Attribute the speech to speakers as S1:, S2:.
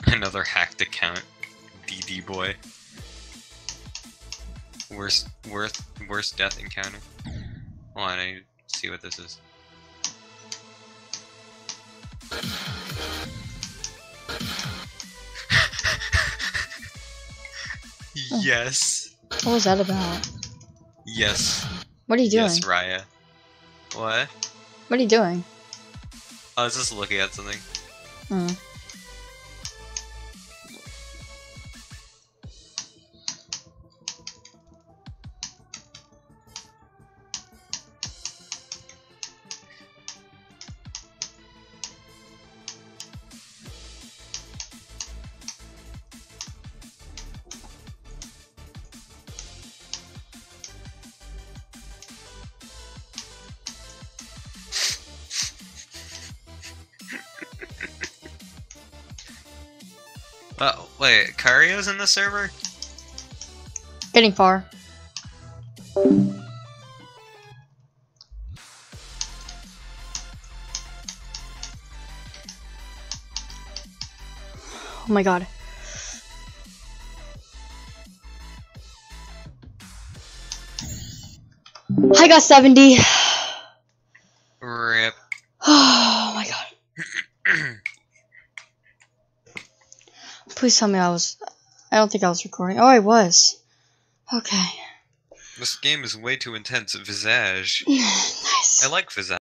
S1: Another hacked account. DD boy. Worst death encounter. Hold on, I need to see what this is. Yes.
S2: What was that about?
S1: Yes.
S2: What are you doing?
S1: Yes, Raya. What?
S2: What are you doing?
S1: I was just looking at something.
S2: Hmm.
S1: Wait, Cario's in the server?
S2: Getting far. Oh my god. I got 70.
S1: Rip.
S2: Oh my god. Please tell me I don't think I was recording. Oh, I was. Okay.
S1: This game is way too intense. Visage.
S2: Nice.
S1: I like Visage.